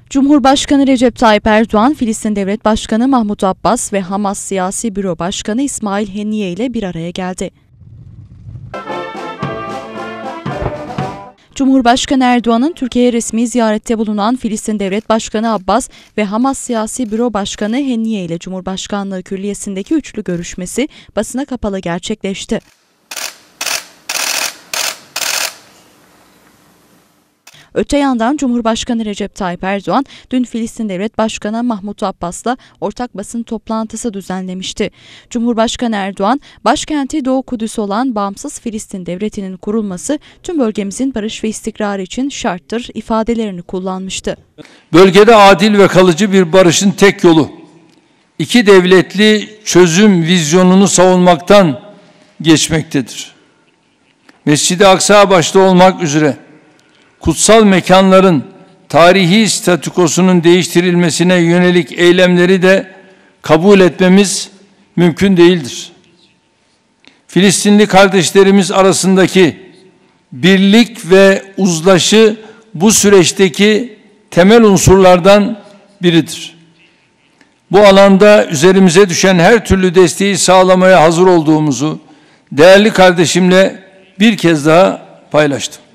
Cumhurbaşkanı Recep Tayyip Erdoğan, Filistin Devlet Başkanı Mahmut Abbas ve Hamas Siyasi Büro Başkanı İsmail Haniyeh ile bir araya geldi. Cumhurbaşkanı Erdoğan'ın Türkiye'ye resmi ziyarette bulunan Filistin Devlet Başkanı Abbas ve Hamas Siyasi Büro Başkanı Haniyeh ile Cumhurbaşkanlığı Külliyesi'ndeki üçlü görüşmesi basına kapalı gerçekleşti. Öte yandan Cumhurbaşkanı Recep Tayyip Erdoğan dün Filistin Devlet Başkanı Mahmut Abbas'la ortak basın toplantısı düzenlemişti. Cumhurbaşkanı Erdoğan, başkenti Doğu Kudüs olan bağımsız Filistin Devleti'nin kurulması tüm bölgemizin barış ve istikrarı için şarttır ifadelerini kullanmıştı. Bölgede adil ve kalıcı bir barışın tek yolu, iki devletli çözüm vizyonunu savunmaktan geçmektedir. Mescid-i Aksa başta olmak üzere kutsal mekanların tarihi statükosunun değiştirilmesine yönelik eylemleri de kabul etmemiz mümkün değildir. Filistinli kardeşlerimiz arasındaki birlik ve uzlaşı bu süreçteki temel unsurlardan biridir. Bu alanda üzerimize düşen her türlü desteği sağlamaya hazır olduğumuzu değerli kardeşimle bir kez daha paylaştım.